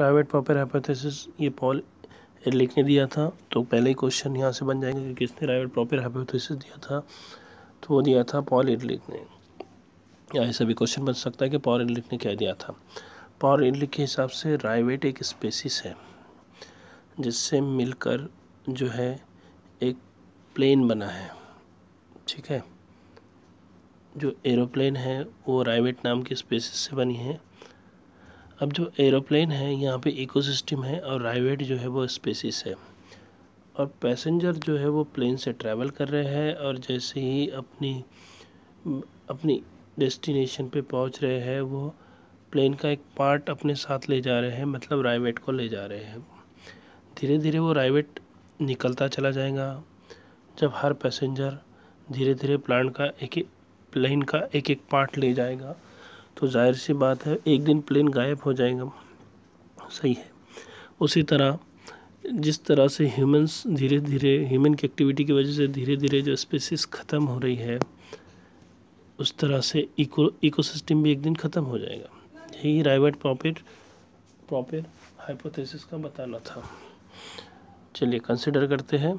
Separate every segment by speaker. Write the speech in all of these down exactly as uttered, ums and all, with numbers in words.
Speaker 1: राइवेट proper hypothesis ये Paul Ehrlich ने दिया था। तो पहले ही क्वेश्चन यहाँ से बन जाएंगे कि किसने राइवेट प्रॉपर हाइपोथेसिस दिया था, तो वो दिया था पॉल एरलिच ने। या ऐसा भी क्वेश्चन बन सकता है कि पॉल एरलिच ने क्या दिया था। पॉल एरलिच के हिसाब से राइवेट एक स्पेसिस है जिससे मिलकर जो है एक प्लेन बना है। ठीक है, जो एरोप्लेन है वो राइवेट नाम की स्पेसिस से बनी है। अब जो एरोप्लेन है यहाँ पे इकोसिस्टम है और राइवेट जो है वो स्पेसिस है, और पैसेंजर जो है वो प्लेन से ट्रैवल कर रहे हैं और जैसे ही अपनी अपनी डेस्टिनेशन पे पहुँच रहे हैं वो प्लेन का एक पार्ट अपने साथ ले जा रहे हैं, मतलब राइवेट को ले जा रहे हैं। धीरे धीरे वो राइवेट निकलता चला जाएगा। जब हर पैसेंजर धीरे धीरे प्लान का एक एक प्लेन का एक एक पार्ट ले जाएगा तो जाहिर सी बात है एक दिन प्लेन गायब हो जाएगा। सही है। उसी तरह जिस तरह से ह्यूमंस धीरे धीरे ह्यूमन की एक्टिविटी की वजह से धीरे धीरे जो स्पीसीज ख़त्म हो रही है, उस तरह से इको इकोसिस्टम भी एक दिन ख़त्म हो जाएगा। यही राइवेट प्रॉपर प्रॉपर हाइपोथेसिस का बताना था। चलिए कंसिडर करते हैं।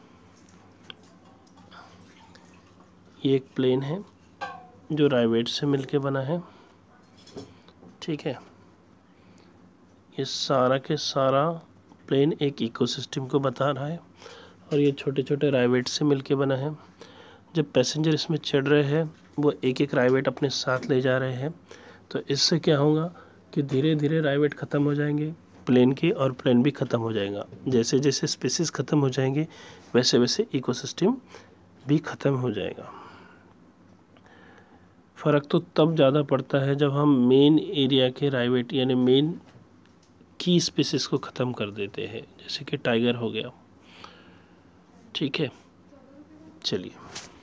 Speaker 1: ये एक प्लेन है जो राइवेट से मिलके बना है। ठीक है, ये सारा के सारा प्लेन एक इकोसिस्टम को बता रहा है और ये छोटे छोटे राइवेट से मिलके बना है। जब पैसेंजर इसमें चढ़ रहे हैं वो एक एक राइवेट अपने साथ ले जा रहे हैं, तो इससे क्या होगा कि धीरे धीरे राइवेट ख़त्म हो जाएंगे प्लेन के और प्लेन भी ख़त्म हो जाएगा। जैसे जैसे स्पीसीज ख़त्म हो जाएंगे वैसे वैसे इकोसिस्टम भी ख़त्म हो जाएगा। फ़र्क तो तब ज़्यादा पड़ता है जब हम मेन एरिया के राइवेट यानी मेन की स्पीसीज को ख़त्म कर देते हैं, जैसे कि टाइगर हो गया। ठीक है, चलिए।